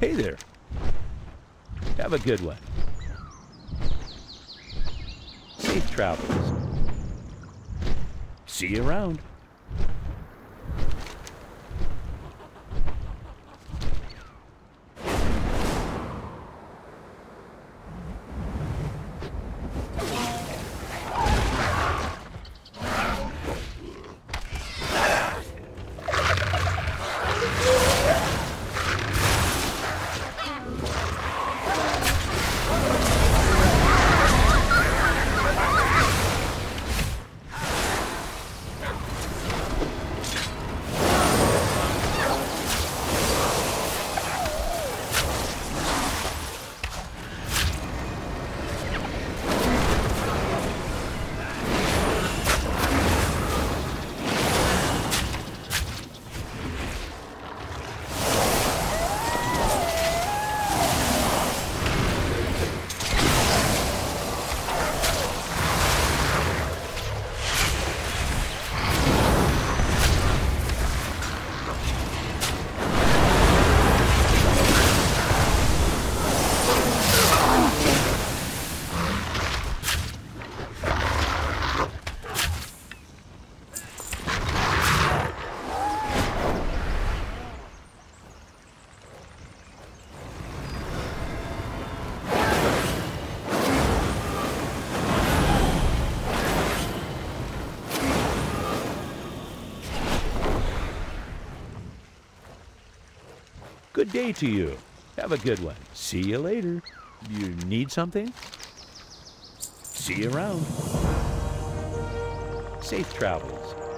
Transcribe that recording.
Hey there. Have a good one. Safe travels. See you around. Good day to you. Have a good one. See you later. You need something? See you around. Safe travels.